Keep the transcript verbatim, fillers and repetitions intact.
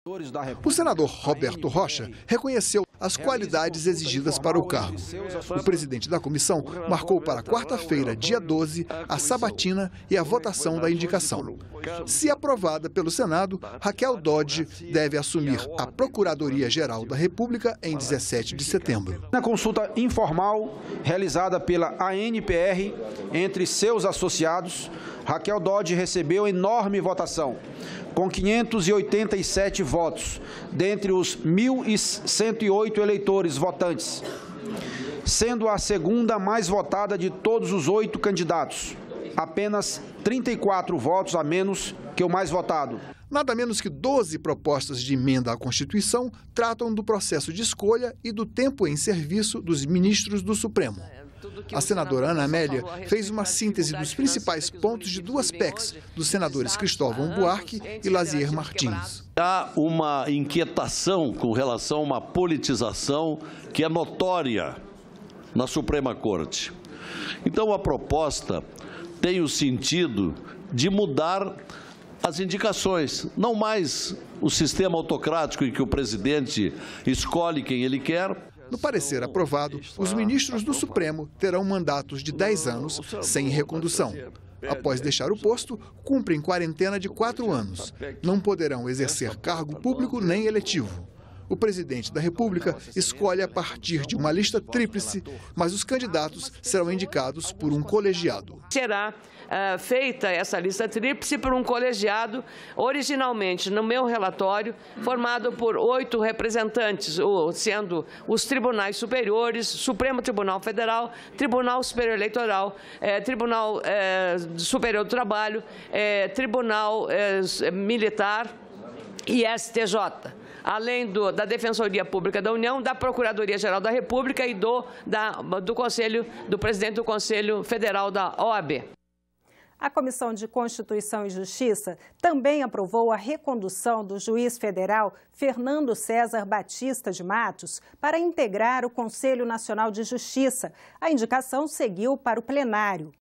O senador Roberto Rocha reconheceu as qualidades exigidas para o cargo. O presidente da comissão marcou para quarta-feira, dia doze, a sabatina e a votação da indicação. Se aprovada pelo Senado, Raquel Dodge deve assumir a Procuradoria-Geral da República em dezessete de setembro. Na consulta informal realizada pela A N P R entre seus associados, Raquel Dodge recebeu enorme votação, com quinhentos e oitenta e sete votos, dentre os mil cento e oito eleitores votantes, sendo a segunda mais votada de todos os oito candidatos, apenas trinta e quatro votos a menos que o mais votado. Nada menos que doze propostas de emenda à Constituição tratam do processo de escolha e do tempo em serviço dos ministros do Supremo. A senadora Ana Amélia fez uma síntese dos principais pontos de duas P E Cs, dos senadores Cristóvão Buarque e Lazier Martins. Há uma inquietação com relação a uma politização que é notória na Suprema Corte. Então, a proposta tem o sentido de mudar as indicações, não mais o sistema autocrático em que o presidente escolhe quem ele quer. No parecer aprovado, os ministros do Supremo terão mandatos de dez anos sem recondução. Após deixar o posto, cumprem quarentena de quatro anos. Não poderão exercer cargo público nem eletivo. O presidente da República escolhe a partir de uma lista tríplice, mas os candidatos serão indicados por um colegiado. Será uh, feita essa lista tríplice por um colegiado, originalmente, no meu relatório, formado por oito representantes, sendo os tribunais superiores, Supremo Tribunal Federal, Tribunal Superior Eleitoral, eh, Tribunal eh, Superior do Trabalho, eh, Tribunal eh, Militar e S T J. Além do, da Defensoria Pública da União, da Procuradoria-Geral da República e do, da, do, Conselho, do presidente do Conselho Federal da O A B. A Comissão de Constituição e Justiça também aprovou a recondução do juiz federal Fernando César Batista de Matos para integrar o Conselho Nacional de Justiça. A indicação seguiu para o plenário.